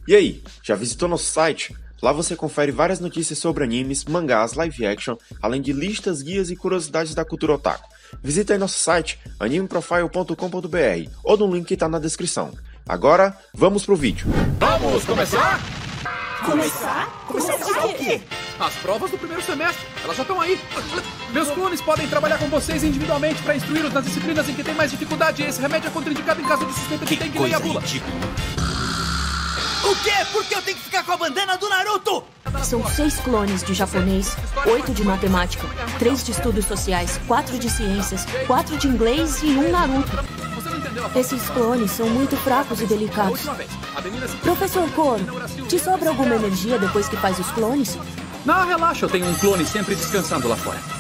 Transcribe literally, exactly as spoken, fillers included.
E aí, já visitou nosso site? Lá você confere várias notícias sobre animes, mangás, live action, além de listas, guias e curiosidades da cultura otaku. Visita aí nosso site anime profile ponto com ponto b r ou no link que tá na descrição. Agora, vamos pro vídeo. Vamos começar? Começar? Começar o quê? As provas do primeiro semestre, elas já estão aí. Meus clones podem trabalhar com vocês individualmente para instruí-los nas disciplinas em que tem mais dificuldade. Esse remédio é contraindicado em caso de suspeita de dengue, leia a bula. O quê? Por que eu tenho que ficar com a bandana do Naruto? São seis clones de japonês, oito de matemática, três de estudos sociais, quatro de ciências, quatro de inglês e um Naruto. Esses clones são muito fracos e delicados. Professor Koro, te sobra alguma energia depois que faz os clones? Não, relaxa, eu tenho um clone sempre descansando lá fora.